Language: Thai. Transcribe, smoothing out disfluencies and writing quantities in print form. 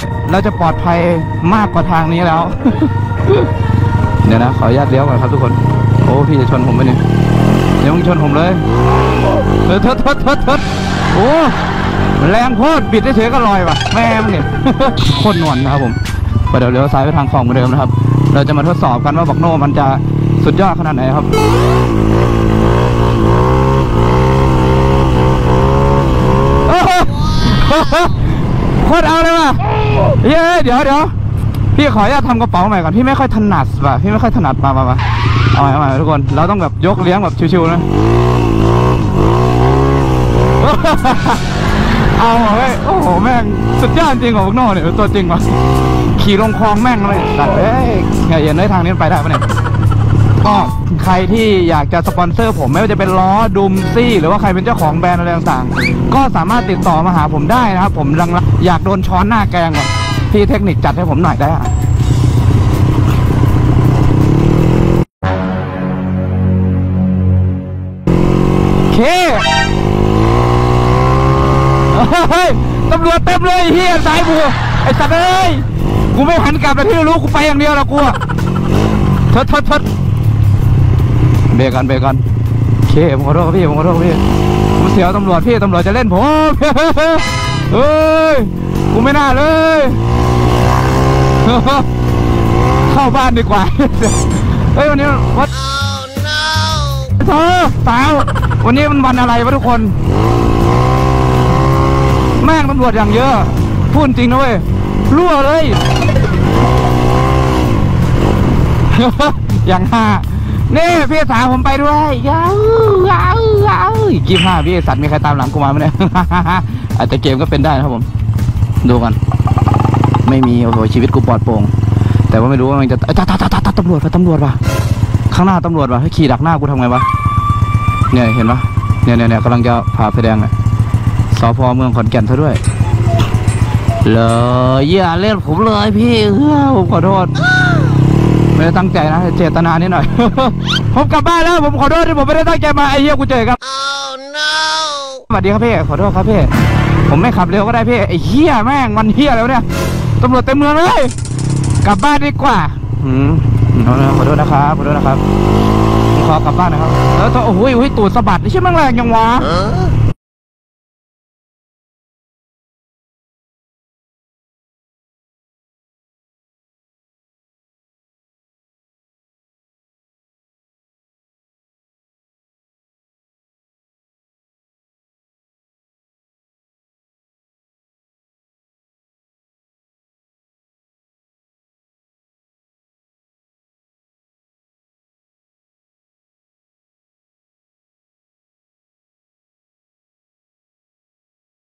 เราจะปลอดภัยมากกว่าทางนี้แล้ว เดี๋ยวนะขออนุญาตเลี้ยวก่อนครับทุกคนโอ้พี่จะชนผมไปเนี่ยเดี๋ยวมึงชนผมเลยเถิดโอ้แรงโคตรบิดได้เฉยก็ลอยว่ะแม่มึงเนี่ย โคตรนวลนะครับผมเดี๋ยวเลี้ยวซ้ายไปทางคลองเหมือนเดิมนะครับเราจะมาทดสอบกันว่าบักโน่มันจะสุดยอดขนาดไหนครับโคตรเอาเลยว่ะเดี๋ยวพี่ขออนุญาตทำกระเป๋าใหม่ก่อนพี่ไม่ค่อยถนัดว่ะพี่ไม่ค่อยถนัดมาเอาใหม่ทุกคนเราต้องแบบยกเลี้ยงแบบชิวๆนะเอาเฮ้ยโอ้โหแม่งสุดยอดจริงของบักโน่เนี่ยตัวจริงว่ะขี่ลงคลองแม่งเลยตัดเอ้ยเย็นได้ทางนี้ไปได้ปะเนี่ยก็ใครที่อยากจะสปอนเซอร์ผมไม่ว่าจะเป็นล้อดุมซี่หรือว่าใครเป็นเจ้าของแบรนด์อะไรต่างๆก็สามารถติดต่อมาหาผมได้นะครับผมอยากโดนช้อนหน้าแกงก่อนพี่เทคนิคจัดให้ผมหน่อยได้อะเคเฮ้ยตำรวจเต็มเลยเฮียสายบัวไอ้สัตว์เอ้ยกูไม่หันกลับแต่ที่รู้กูไปอย่างเดียวละกูอะเถิดเบรกกันเคผมขอโทษครับพี่ผมเสียวตำรวจพี่ตำรวจจะเล่นผมเฮ้ยกูไม่น่าเลยเข้าบ้านดีกว่าเฮ้ยวันนี้วัดเธอสาววันนี้มันวันอะไรวะทุกคนแม่งตำรวจอย่างเยอะพูดจริงนะเว้ยรั่วเลยอย่างห้านี่พี่สาวผมไปด้วยยาว25พี่สัตว์มีใครตามหลังกูมาไหมเนี่ย อาจจะเกมก็เป็นได้นะครับผมดูกันไม่มีโอ้โหชีวิตกูปลอดโปร่งแต่ว่าไม่รู้ว่ามันจะตำรวจว่ะข้างหน้าตำรวจว่ะให้ขี่ดักหน้ากูทำไงวะเนี่ยเห็นปะเนี่ยกำลังจะผ่าไฟแดงเลยสพ.เมืองขอนแก่นซะด้วยเลยอย่าเล่นผมเลยพี่ผมขอโทษไม่ได้ตั้งใจนะเจตนานิดหน่อย ผมกลับบ้านแล้วผมขอโทษที่ผมไม่ได้ตั้งใจมาไอ้เหี้ยกูเจอครับ สวัสดีครับพี่ขอโทษครับพี่ผมไม่ขับเร็วก็ได้พี่ไอ้เหี้ยแม่งวันเหี้ยแล้วเนี่ยตำรวจเต็มเมืองเลยกลับบ้านดีกว่าขอโทษนะครับผมขอกลับบ้านนะครับแล้วโอ้โหตูดสะบัดนี่ใช่ไหมแรงยังวะ